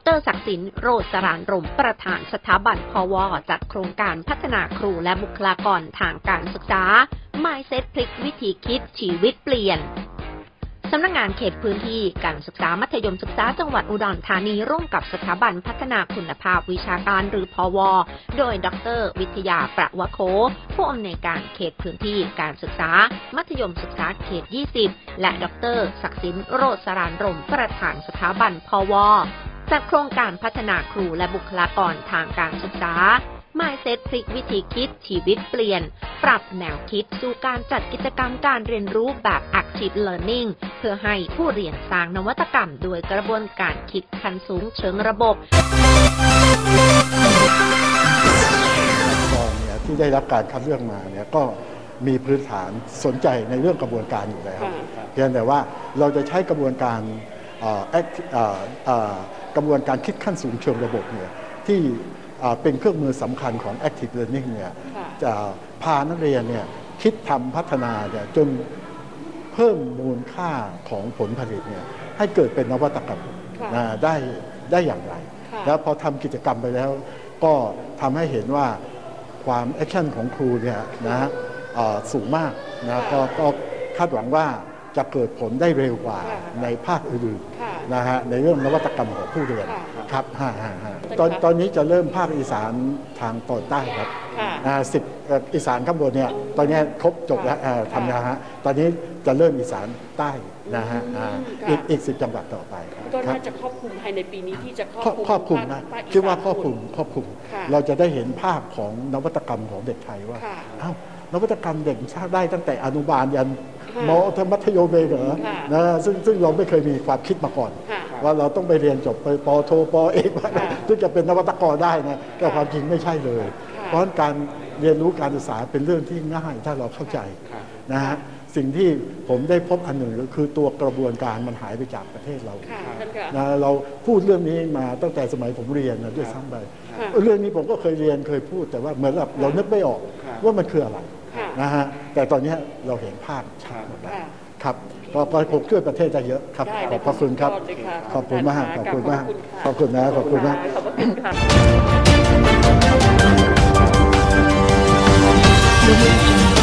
ร.ศักดิ์สิน โรจน์สรานรมประธานสถาบันพว.จัดโครงการพัฒนาครูและบุคลากรทางการศึกษา Mindset พลิกวิธีคิดชีวิตเปลี่ยนสำนักงานเขตพื้นที่การศึกษามัธยมศึกษาจังหวัดอุดรธานีร่วมกับสถาบันพัฒนาคุณภาพวิชาการหรือพว.โดยดร.วิทยาประวโคผู้อำนวยการเขตพื้นที่การศึกษามัธยมศึกษาเขต 20 และดร.ศักดิ์สิน โรจน์สรานรมประธานสถาบันพว.จัดโครงการพัฒนาครูและบุคลากรทางการศึกษาMindset พลิกวิธีคิดชีวิตเปลี่ยนปรับแนวคิดสู่การจัดกิจกรรมการเรียนรู้แบบ Active Learning เพื่อให้ผู้เรียนสร้างนวัตกรรมโดยกระบวนการคิดขั้นสูงเชิงระบบที่ได้รับการคัดเลือกมาเนี่ยก็มีพื้นฐานสนใจในเรื่องกระบวนการอยู่แล้วเพียงแต่ว่าเราจะใช้กระบวนการคิดขั้นสูงเชิงระบบเนี่ยที่เป็นเครื่องมือสำคัญของ Active Learning เนี่ยจะพานักเรียนเนี่ยคิดทำพัฒนาเนี่ยจนเพิ่มมูลค่าของผลผลิตเนี่ยให้เกิดเป็นนวัตกรรมได้อย่างไรแล้วพอทำกิจกรรมไปแล้วก็ทำให้เห็นว่าความแอคชั่นของครูเนี่ยนะสูงมากนะก็คาดหวังว่าจะเกิดผลได้เร็วกว่าในภาคอื่นๆนะฮะในเรื่องนวัตกรรมของผู้เรียนครับตอนนี้จะเริ่มภาคอีสานทางตอนใต้ครับ10อีสานข้างบนเนี่ยตอนนี้ครบจบแล้วทำนะฮะตอนนี้จะเริ่มอีสานใต้นะฮะอีก10 จังหวัดต่อไปก็น่าจะครอบคลุมภายในปีนี้ที่จะครอบคลุมนะคิดว่าครอบคลุมเราจะได้เห็นภาพของนวัตกรรมของเด็กไทยว่าอ้าวนวัตกรรมเด็กชาติได้ตั้งแต่อนุบาลยันมัธยมเลยเหรอนะซึ่งเราไม่เคยมีความคิดมาก่อนว่าเราต้องไปเรียนจบไปป.โทป.เอกถึงจะเป็นนวัตกรได้นะแต่ความจริงไม่ใช่เลยเพราะการเรียนรู้การศึกษาเป็นเรื่องที่ง่ายถ้าเราเข้าใจนะฮะสิ่งที่ผมได้พบอันหนึ่งก็คือตัวกระบวนการมันหายไปจากประเทศเรานะเราพูดเรื่องนี้มาตั้งแต่สมัยผมเรียนนะด้วยซ้ำไปเรื่องนี้ผมก็เคยเรียนเคยพูดแต่ว่าเหมือนเรานึกไม่ออกว่ามันคืออะไรนะฮะแต่ตอนนี้เราเห็นภาพชัดหมดแล้วครับก็ผมช่วยประเทศได้เยอะครับขอบคุณครับขอบคุณมากขอบคุณมากขอบคุณนะขอบคุณมาก